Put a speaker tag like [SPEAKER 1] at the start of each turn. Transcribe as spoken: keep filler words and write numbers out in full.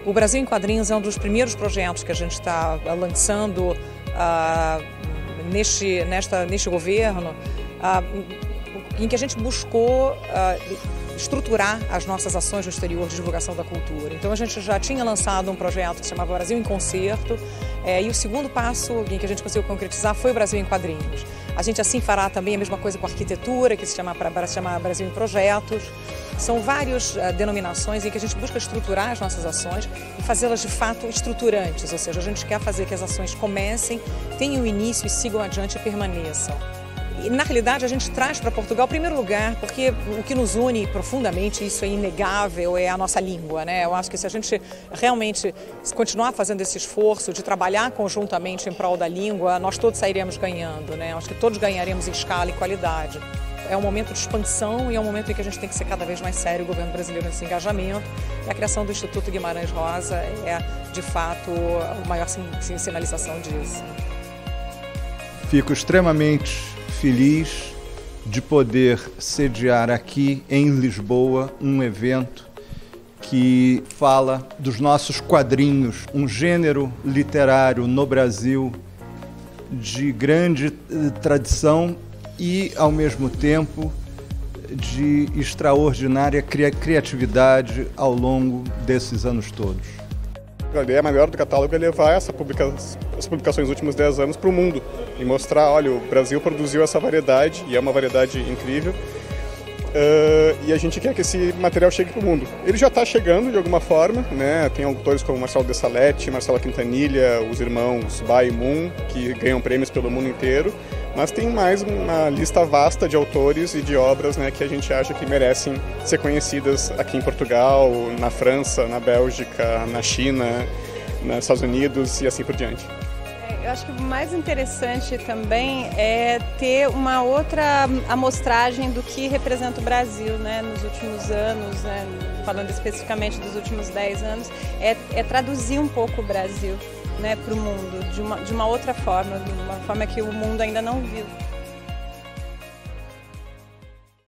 [SPEAKER 1] O Brasil em Quadrinhos é um dos primeiros projetos que a gente está lançando uh, neste, nesta, neste governo, uh, em que a gente buscou uh, estruturar as nossas ações no exterior de divulgação da cultura. Então a gente já tinha lançado um projeto que se chamava Brasil em Concerto, é, e o segundo passo em que a gente conseguiu concretizar foi o Brasil em Quadrinhos. A gente assim fará também a mesma coisa com a arquitetura, que se chama, se chama Brasil em Projetos. São várias uh, denominações em que a gente busca estruturar as nossas ações e fazê-las de fato estruturantes, ou seja, a gente quer fazer que as ações comecem, tenham início e sigam adiante e permaneçam. E, na realidade, a gente traz para Portugal, em primeiro lugar, porque o que nos une profundamente, isso é inegável, é a nossa língua, né? Eu acho que se a gente realmente continuar fazendo esse esforço de trabalhar conjuntamente em prol da língua, nós todos sairemos ganhando, né? Eu acho que todos ganharemos em escala e qualidade. É um momento de expansão e é um momento em que a gente tem que ser cada vez mais sério, o governo brasileiro, nesse engajamento. E a criação do Instituto Guimarães Rosa é, de fato, a maior sinalização disso.
[SPEAKER 2] Fico extremamente feliz de poder sediar aqui em Lisboa um evento que fala dos nossos quadrinhos, um gênero literário no Brasil de grande tradição e, ao mesmo tempo, de extraordinária criatividade ao longo desses anos todos.
[SPEAKER 3] A ideia maior do catálogo é levar essa publica... as publicações dos últimos dez anos para o mundo e mostrar, olha, o Brasil produziu essa variedade e é uma variedade incrível, uh, e a gente quer que esse material chegue para o mundo. Ele já está chegando de alguma forma, né? Tem autores como Marcelo de Salete, Marcela Quintanilha, os irmãos Bai e Moon, que ganham prêmios pelo mundo inteiro, mas tem mais uma lista vasta de autores e de obras, né, que a gente acha que merecem ser conhecidas aqui em Portugal, na França, na Bélgica, na China, nos Estados Unidos e assim por diante.
[SPEAKER 4] Eu acho que o mais interessante também é ter uma outra amostragem do que representa o Brasil, né, nos últimos anos, né, falando especificamente dos últimos dez anos, é, é traduzir um pouco o Brasil, né, para o mundo, de uma, de uma outra forma, de uma forma que o mundo ainda não viu.